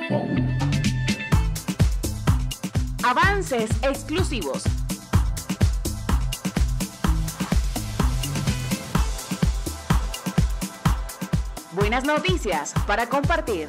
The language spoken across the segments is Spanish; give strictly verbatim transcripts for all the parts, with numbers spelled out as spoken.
Avances exclusivos. Buenas noticias para compartir.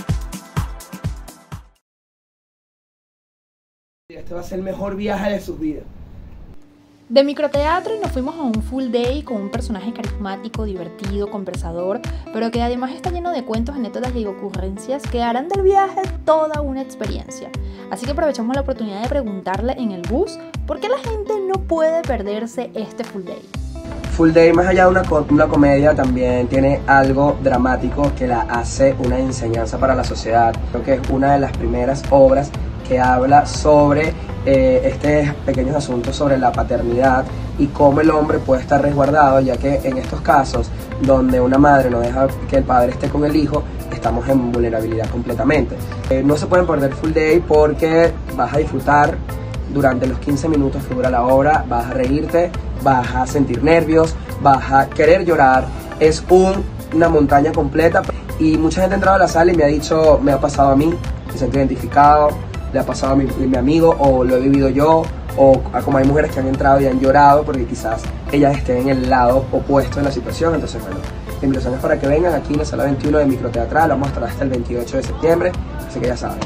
Este va a ser el mejor viaje de sus vidas. De microteatro nos fuimos a un full day con un personaje carismático, divertido, conversador, pero que además está lleno de cuentos, anécdotas y ocurrencias que harán del viaje toda una experiencia. Así que aprovechamos la oportunidad de preguntarle en el bus por qué la gente no puede perderse este full day. Full Day, más allá de una, una comedia, también tiene algo dramático que la hace una enseñanza para la sociedad. Creo que es una de las primeras obras que habla sobre eh, estos pequeños asuntos sobre la paternidad y cómo el hombre puede estar resguardado, ya que en estos casos donde una madre no deja que el padre esté con el hijo, estamos en vulnerabilidad completamente. Eh, no se pueden perder Full Day porque vas a disfrutar durante los quince minutos que dura la obra, vas a reírte, vas a sentir nervios, vas a querer llorar. Es un, una montaña completa y mucha gente ha entrado a la sala y me ha dicho, me ha pasado a mí, me siento identificado, le ha pasado a mi, a mi amigo o lo he vivido yo, o como hay mujeres que han entrado y han llorado porque quizás ellas estén en el lado opuesto de la situación. Entonces bueno, la invitación es para que vengan aquí en la sala veintiuno de Microteatral. Vamos a estar hasta el veintiocho de septiembre, así que ya saben.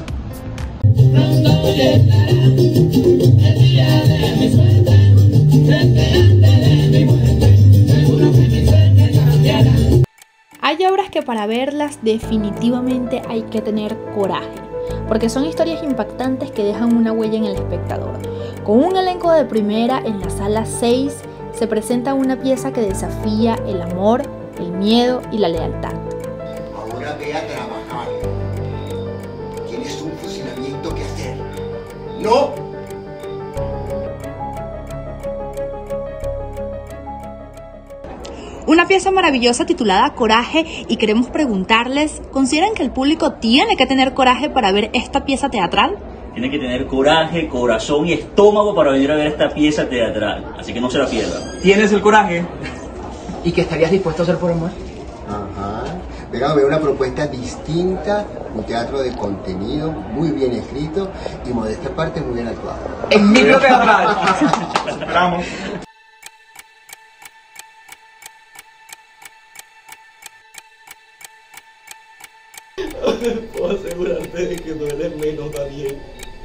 Hay obras que para verlas definitivamente hay que tener coraje, porque son historias impactantes que dejan una huella en el espectador. Con un elenco de primera, en la sala seis se presenta una pieza que desafía el amor, el miedo y la lealtad. Ahora ve a trabajar. Tienes un fusilamiento que hacer. ¡No! Una pieza maravillosa titulada Coraje, y queremos preguntarles, ¿consideran que el público tiene que tener coraje para ver esta pieza teatral? Tiene que tener coraje, corazón y estómago para venir a ver esta pieza teatral, así que no se la pierdan. ¿Tienes el coraje? ¿Y qué estarías dispuesto a hacer por amor? Ajá. Venga a ver una propuesta distinta, un teatro de contenido, muy bien escrito y modesta parte muy bien actuado. En Microteatral. Esperamos. Puedo asegurarte de que duele menos, Daniel.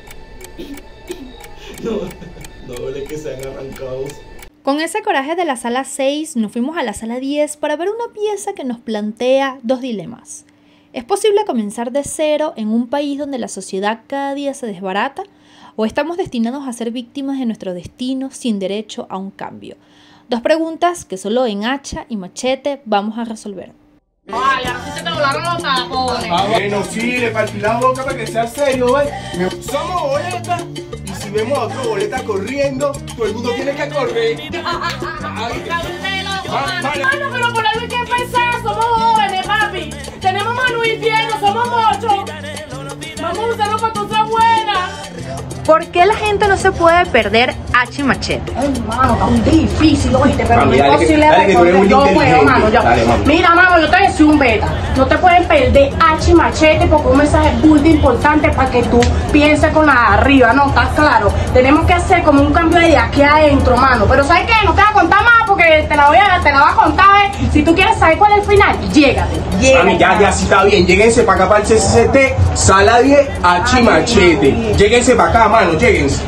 No, no duele que sean arrancados. Con ese coraje de la sala seis nos fuimos a la sala diez para ver una pieza que nos plantea dos dilemas. ¿Es posible comenzar de cero en un país donde la sociedad cada día se desbarata? ¿O estamos destinados a ser víctimas de nuestro destino sin derecho a un cambio? Dos preguntas que solo en Hacha y Machete vamos a resolver. Vale, ahora sí se te volaron los tapones. Ah, bueno, sí, le partí la boca para que sea serio, ¿ves? Somos boletas y si vemos a otro boleta corriendo, todo el mundo tiene que correr. Ay, Mano, pero por algo hay que empezar, somos jóvenes, papi. Tenemos mano y pie, no somos muchos. Vamos a usarlo para cosas buenas. ¿Por qué la gente no se puede perder Hacha y Machete? Ay, mano, está muy difícil, oíste, pero Mami, no es dale, posible que- dale, que tú eres muy yo puedo, inteligente. mano, yo. Dale, mami. Mira, mano, yo te decía un beta. No te pueden perder Hacha y Machete porque un mensaje muy importante para que tú pienses con la de arriba, ¿no? ¿Estás claro? Tenemos que hacer como un cambio de aquí adentro, mano. Pero ¿sabes qué? No te voy a contar más porque te la voy a, te la voy a contar, ¿eh? Si tú quieres saber cuál es el final, llégate. Llégate. Mami, ya, ya, sí está bien. Lléguense para acá para el C C C T, sala diez, Hacha y Machete. Lléguense para acá, mano, lléguense.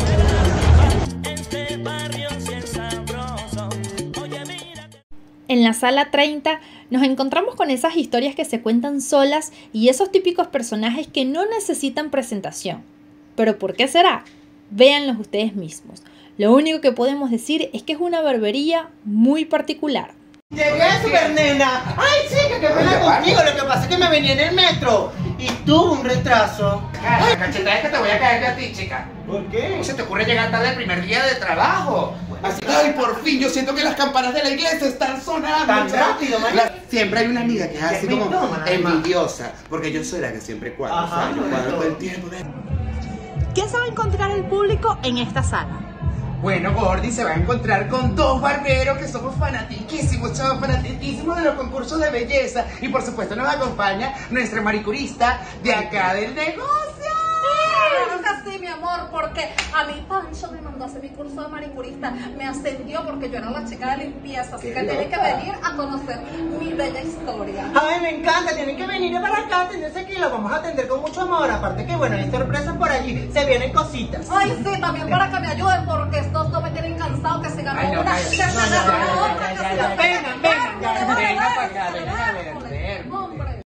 En la sala treinta nos encontramos con esas historias que se cuentan solas y esos típicos personajes que no necesitan presentación. ¿Pero por qué será? Véanlos ustedes mismos. Lo único que podemos decir es que es una barbería muy particular. Llegué, super nena. Ay, chica, qué pena contigo. Lo que pasa es que me venía en el metro y tuve un retraso. Ay, cachetada es que te voy a caer de a ti, chica. ¿Por qué? ¿Cómo se te ocurre llegar tarde el primer día de trabajo? Así, ay, por fin, yo siento que las campanas de la iglesia están sonando. Tan rápido, man. La- siempre hay una amiga que es así Es como mitómana, envidiosa, porque yo soy la que siempre cuadro. Ajá, o sea, yo sobre cuadro todo. todo el tiempo. ¿Qué se va a encontrar el público en esta sala? Bueno, Gordy se va a encontrar con dos barberos que somos fanatiquísimos, chavos, fanatiquísimos de los concursos de belleza. Y por supuesto nos acompaña nuestra maricurista de acá del negocio. Claro que sí, mi amor, porque a mí Pancho me mandó a hacer mi curso de manicurista, me ascendió porque yo era la chica de limpieza, así que tiene que venir a conocer mi bella historia. Ay, me encanta, tienen que venir para acá, atenderse aquí, lo vamos a atender con mucho amor, aparte que bueno, hay sorpresas por allí, se vienen cositas. Ay, sí, también para que me ayuden, porque estos dos me tienen cansado, que se ganó Ay, no, una, cállate. que se No, ya, ganó ya, otra, ya, que ya, se ya, ganó vengan, otra. vengan, ya, Vengan, vengan vengan, para acá, vengan, vengan a ver, vengan, ver. hombre.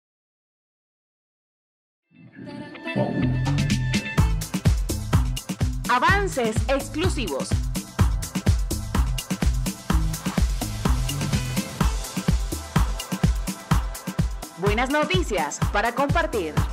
Avances exclusivos. Buenas noticias para compartir.